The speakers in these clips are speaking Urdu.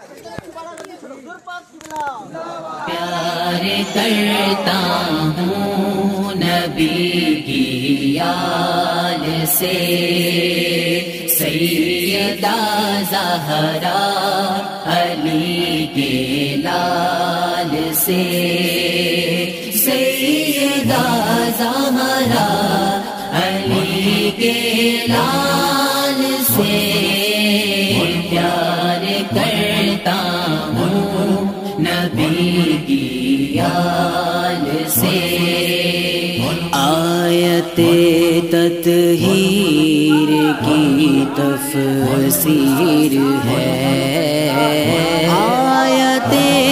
پیار کرتا ہوں نبی کی یاد سے، سیدہ زہرا علی کے لال سے، سیدہ زہرا علی کے لال سے پیار کرتا ہوں نبی کی یاد سے۔ آیت تطہیر کی تفسیر ہے، آیت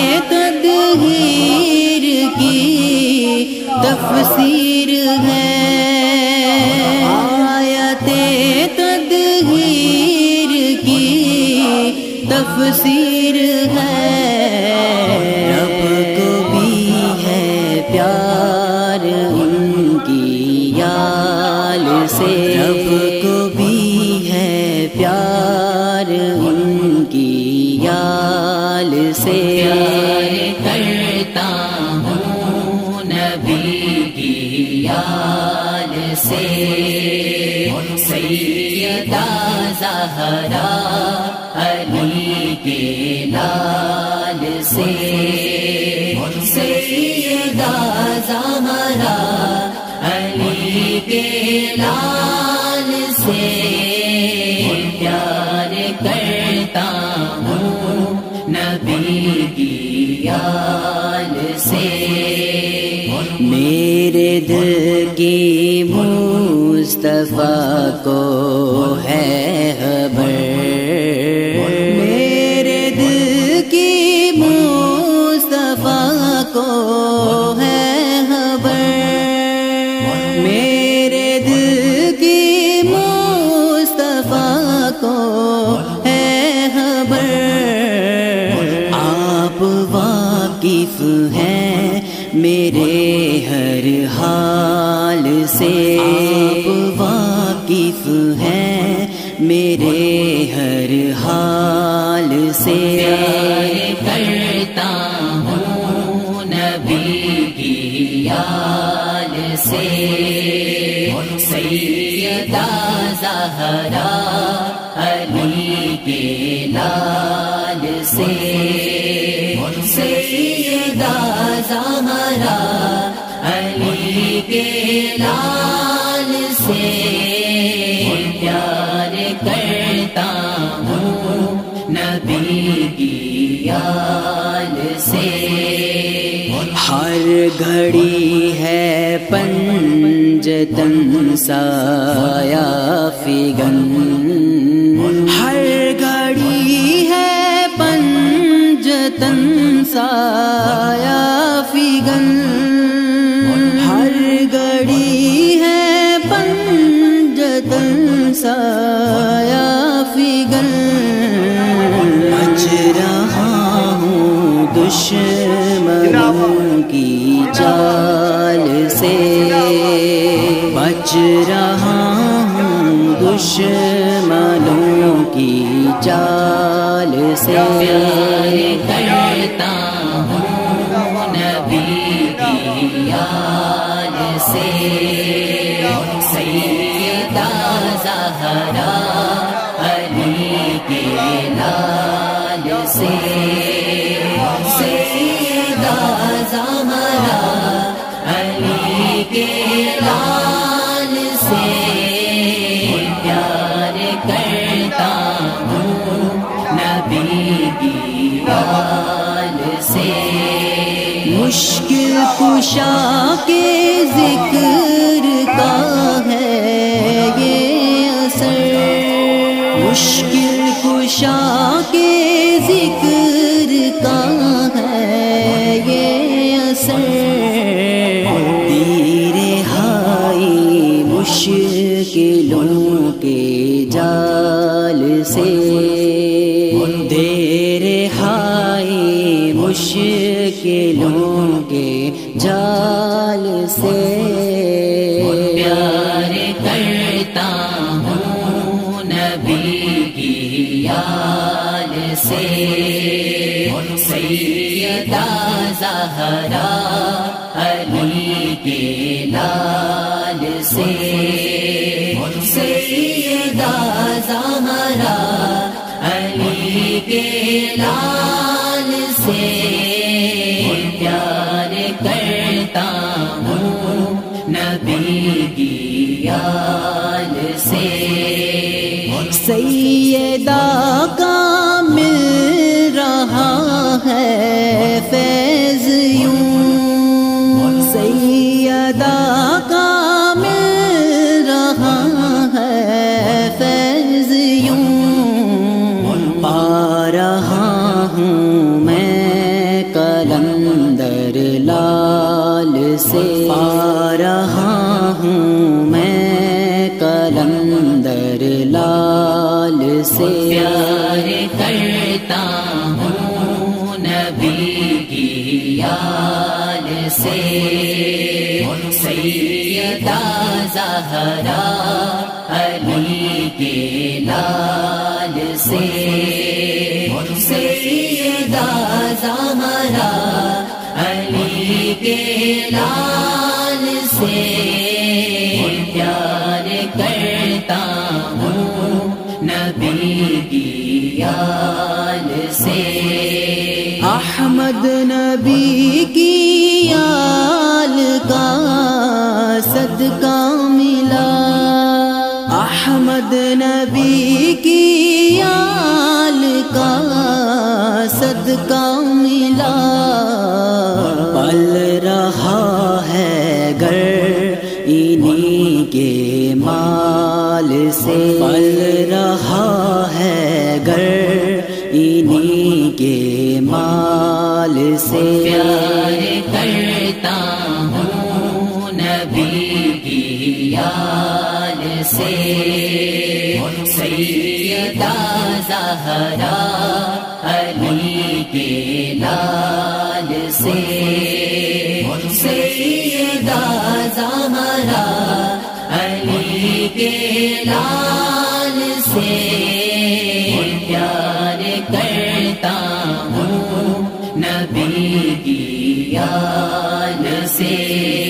تطہیر کی تفسیر ہے، آیت تطہیر کی تفسیر ہے، رب کو بھی ہے پیار ان کی یال سے، رب کو بھی ہے پیار ان کی یال سے، پیار کرتا ہوں نبی کی یال سے، سیدہ زہرا علی کے لال سے، سیدہ زہرا علی کے لال سے پیار کرتا ہوں نبی کی یاد سے۔ میرے دل کی مصطفیٰ کو ہے خبر، میرے دل کی مصطفیٰ کو ہے خبر، میرے دل کی مصطفیٰ کو ہے خبر، آپ واقف ہیں میرے ہر حال سے، آپ واقف ہیں میرے ہر حال سے، پیار کرتا ہوں نبی کی یاد سے، سیدہ زہرا علی کے لال سے، سیدہ زہرا علی کے لال سے پیار کرتا ہوں نبی کی یاد سے۔ ہر گھڑی ہے پنجتن سایہ فگن، ہر گھڑی ہے پنجتن سایہ فگن، ہر گھڑی ہے پنجتن سایہ فگن، بچ رہا ہوں دشمنوں کی چال سے، بچ رہا ہوں دشمنوں کی چال سے، پیار کرتا ہوں نبی کی یاد سے، سیدہ زہرا علی کے لال سے، سیدہ زہرا علی کے لال سے پیار کرتا ہوں نبی کی یاد سے۔ مشکل کشا کے ذکر کا ہے یہ اثر، مشکل کشا کے ذکر کا ہے یہ اثر، دی رہائی مشکلوں کے جال سے، دے رہائی مشکلوں کے جال سے، پیار کرتا ہوں نبی کی یاد سے۔ سیدہ زہرا علی کے لال سے سیدہ زہرا علی کے لال سے پیار کرتا ہوں نبی کی آل سے سیدہ کا مل رہا ہے فیض یوں سیدہ کا مل رہا ہے فیض یوں پا رہا ہوں میں قلندر لال سے پا رہا ہوں میں قلندر لال سے پیار کرتا ہوں نبی کی آل سے سیدہ زہرا علی کے لال سے سیدہ زہرا علی کے لال سے پیار کرتا ہوں نبی کی آل سے احمد نبی کی آل کا صدقہ ملا احمد نبی کی آل کا صدقہ ملا پل رہا ہے گر انہی کے مال سے پل رہا ہے گر انہی کے مال سے پیار کرتا ہوں نبی کی آل سے سیدہ زہرا علی کے لال سے سیدہ زہرا علی کے لال سے پیار کرتا ہوں نبی کی آل سے